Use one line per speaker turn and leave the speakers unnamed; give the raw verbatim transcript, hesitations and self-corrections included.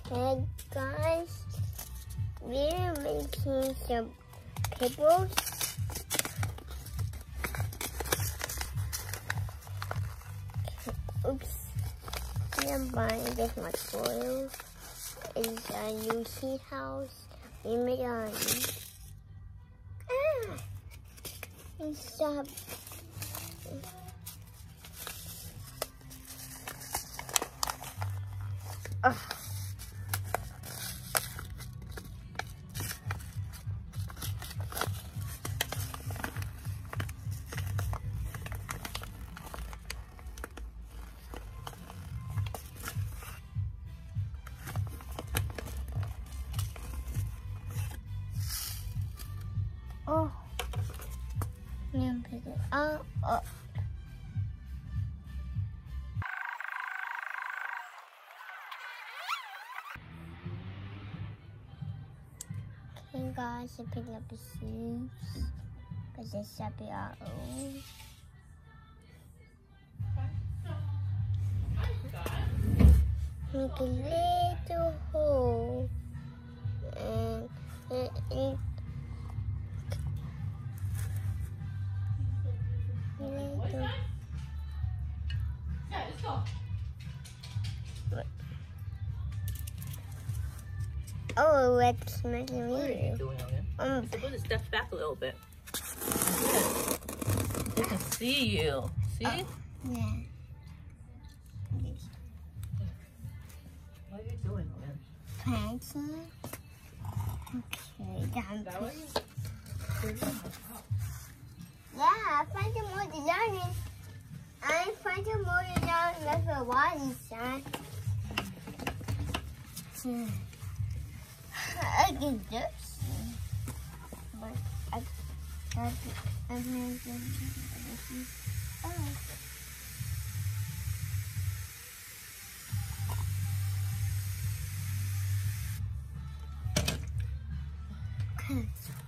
Hey guys, we're making some pebbles. Oops, I'm buying this much oil. It's a new heat house. We made on. Ah! It's a. Oh. Oh, I'm pick it up. Oh. Okay, guys, I picked up the seeds because it's should be our own. Make a little hole and it. it
Yeah, let's go.
Oh, it's making me.
What are you doing, Logan?
Um,
So put the steps back a little bit. Good. They can see you. See?
Oh, yeah.
What are you doing, Logan?
Planting. Okay, down.
That way?
Yeah, I find some more design. I find some more design left for one inside. Hmm. I can do this. But I I I made them. Oh. Okay.